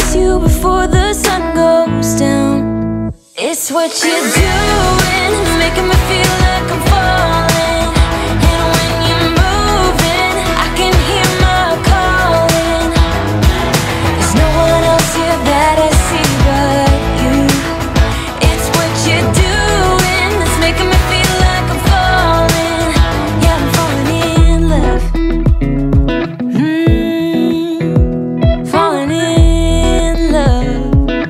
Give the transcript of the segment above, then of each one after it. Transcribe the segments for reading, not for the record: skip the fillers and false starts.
kiss you before the sun goes down. It's what you're doing, it's making me feel like I'm falling. And when you're moving, I can hear my calling. There's no one else here that I see but you. It's what you're doing, it's making me feel like I'm falling. Yeah, I'm falling in love. Falling in love.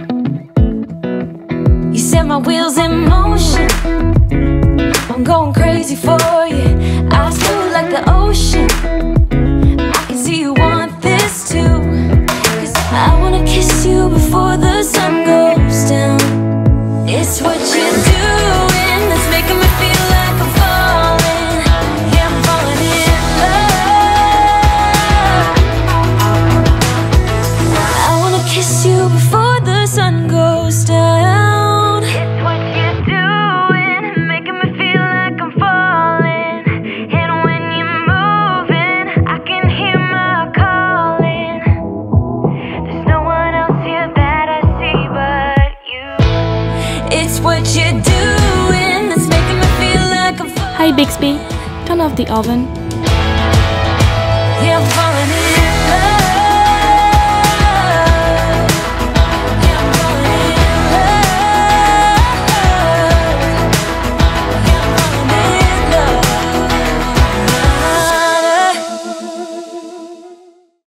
You set my wheels in motion, I'm going crazy for you. Eyes blue like the ocean, I can see you want this too. 'Cause I wanna kiss you before the sun goes down. It's what you're doing that's making me feel like I'm falling. Yeah, I'm falling in love. I wanna kiss you before the sun goes down. It's what you're doing, making me feel like I'm falling. And when you're moving, I can hear my calling. There's no one else here that I see but you. It's what you're doing that's making me feel like I'm falling. Hi Bixby, turn off the oven.